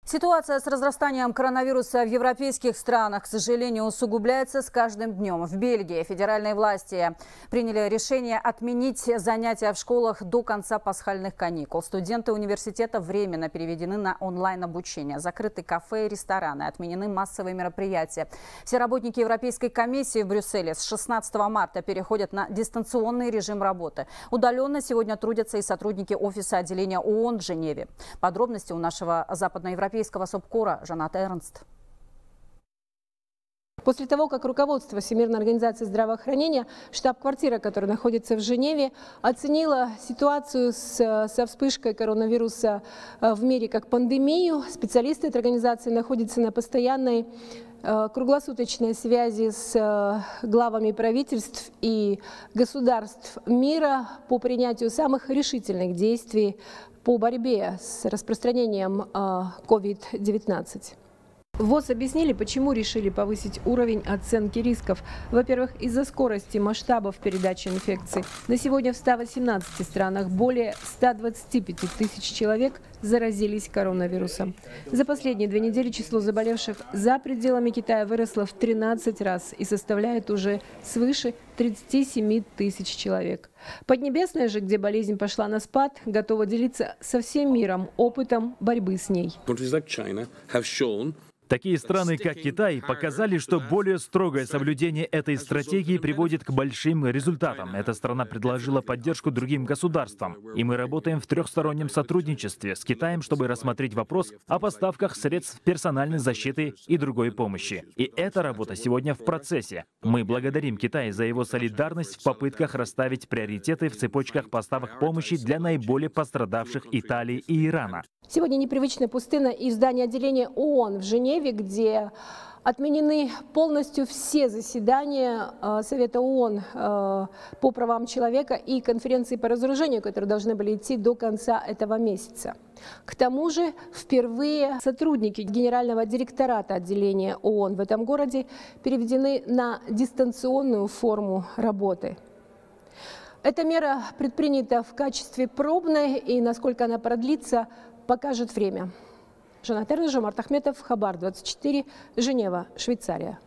Ситуация с разрастанием коронавируса в европейских странах, к сожалению, усугубляется с каждым днем. В Бельгии федеральные власти приняли решение отменить занятия в школах до конца пасхальных каникул. Студенты университета временно переведены на онлайн-обучение. Закрыты кафе и рестораны, отменены массовые мероприятия. Все работники Европейской комиссии в Брюсселе с 16 марта переходят на дистанционный режим работы. Удаленно сегодня трудятся и сотрудники офиса отделения ООН в Женеве. Подробности у нашего западноевропейского СОБКОРа Жанаты Эрнст. После того, как руководство Всемирной организации здравоохранения, штаб-квартира, которая находится в Женеве, оценила ситуацию со вспышкой коронавируса в мире как пандемию, специалисты этой организации находятся на постоянной круглосуточной связи с главами правительств и государств мира по принятию самых решительных действий по борьбе с распространением COVID-19. ВОЗ объяснили, почему решили повысить уровень оценки рисков. Во-первых, из-за скорости масштабов передачи инфекции. На сегодня в 118 странах более 125 тысяч человек заразились коронавирусом. За последние 2 недели число заболевших за пределами Китая выросло в 13 раз и составляет уже свыше 37 тысяч человек. Поднебесная же, где болезнь пошла на спад, готова делиться со всем миром опытом борьбы с ней. Такие страны, как Китай, показали, что более строгое соблюдение этой стратегии приводит к большим результатам. Эта страна предложила поддержку другим государствам. И мы работаем в трехстороннем сотрудничестве с Китаем, чтобы рассмотреть вопрос о поставках средств персональной защиты и другой помощи. И эта работа сегодня в процессе. Мы благодарим Китай за его солидарность в попытках расставить приоритеты в цепочках поставок помощи для наиболее пострадавших Италии и Ирана. Сегодня непривычно пустынно и в здании отделения ООН в Женеве, где отменены полностью все заседания Совета ООН по правам человека и конференции по разоружению, которые должны были идти до конца этого месяца. К тому же впервые сотрудники Генерального директората отделения ООН в этом городе переведены на дистанционную форму работы. Эта мера предпринята в качестве пробной, и насколько она продлится, покажет время. Жанаты Эрнст, Жомарт Ахметов, Хабар 24, Женева, Швейцария.